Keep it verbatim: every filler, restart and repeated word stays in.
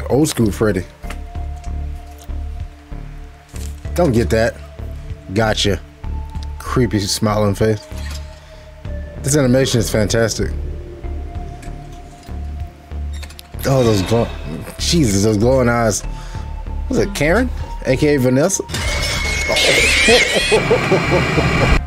Old school Freddy. Don't get that. Gotcha. Creepy smiling face. This animation is fantastic. Oh, those glow. Jesus, those glowing eyes. Was it Karen? A K A Vanessa?